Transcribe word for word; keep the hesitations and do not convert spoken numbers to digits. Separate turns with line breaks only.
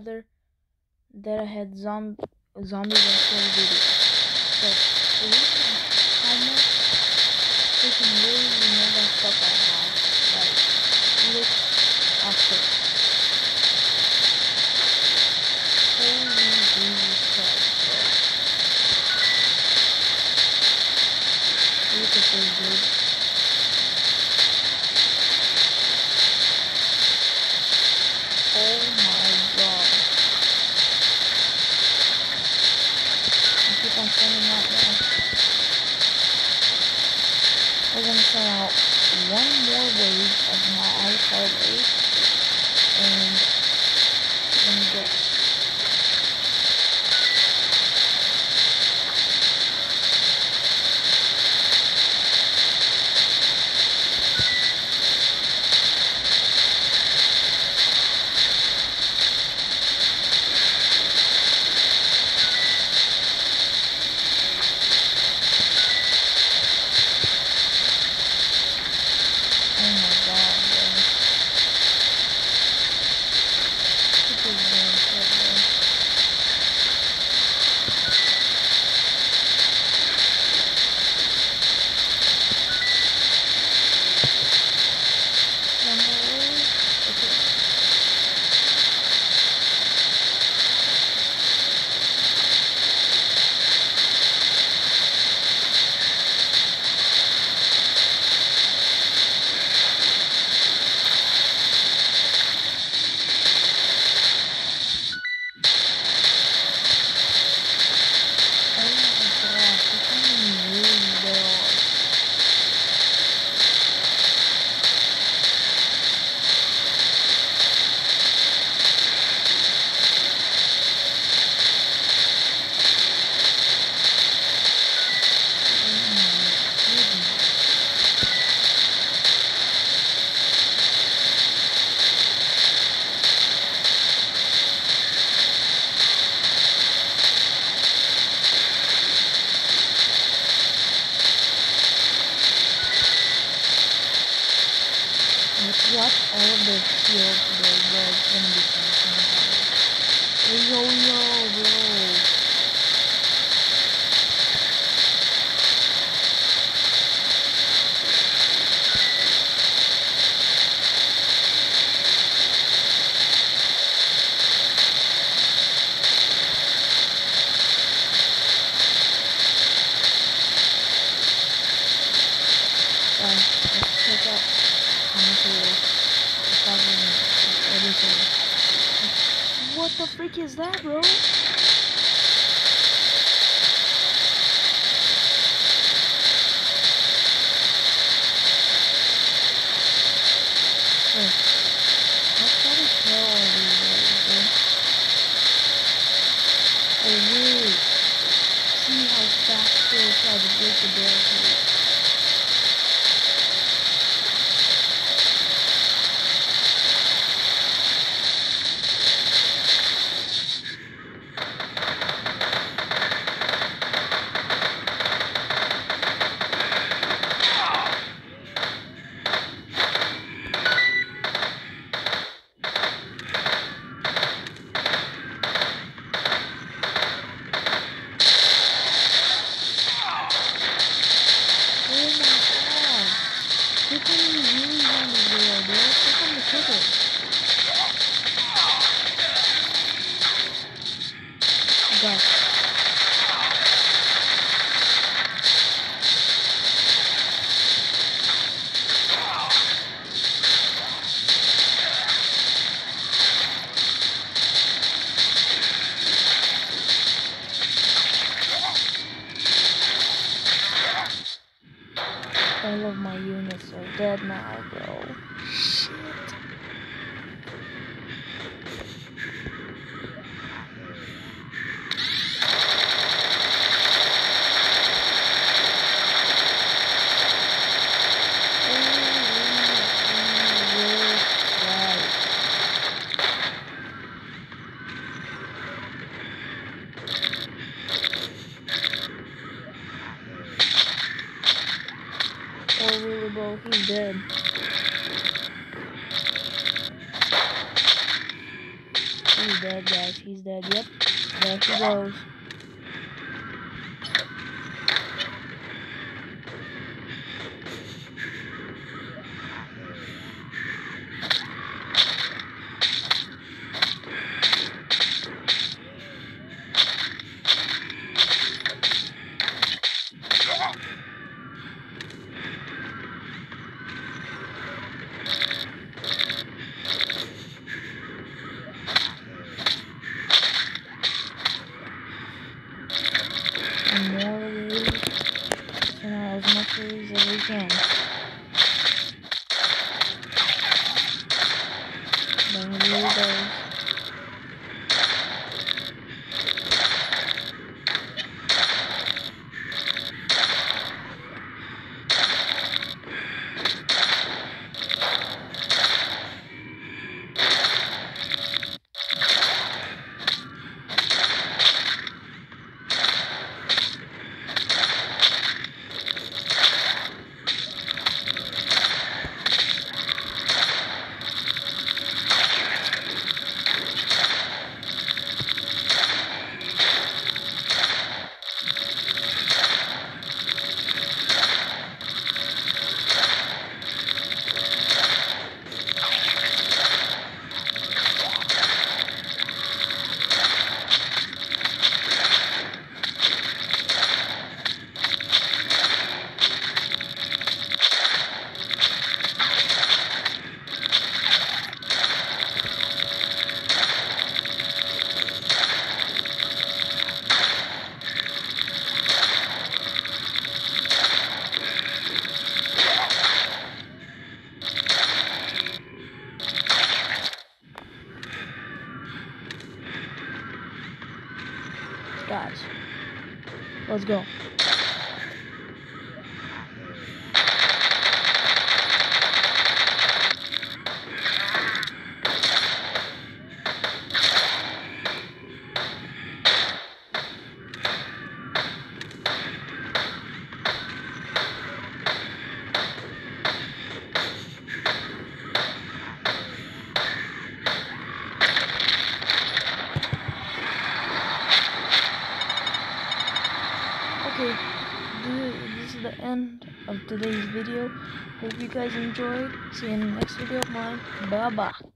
another Dead Ahead zombie zombies and kill video. So look at how much freaking really mega stuff I have. Like look at this. Holy Jesus Christ, bro. Look at this, dude. Oh my god. I keep on sending out now. We're gonna send out one more wave of my iCard wave. And we're gonna get oh my god, bro. This is damn shit, bro. One more wave. Okay. Oh my gosh, look how many waves there are. Oh my goodness. Let's watch all of the shields, bro. Bro, it's gonna be so much fun. Hey, yo, yo, bro. Guys, let's check out how much it is. It's probably everything. What the freak is that, bro? Hey, let's try to kill all these guys, bro. Oh, wait. See how fast they try to break the barricade. Oh my god. Look how many really zombies there are, bro. Look on the trigger. Guys. All of my units are dead now, bro. Shit. Oh, really, bro? He's dead. He's dead, guys. He's dead. Yep. There he goes. And more waves. And as much waves as we can. Then here he goes. Guys, let's go. Okay, this is the end of today's video. Hope you guys enjoyed. See you in the next video of mine. Bye bye.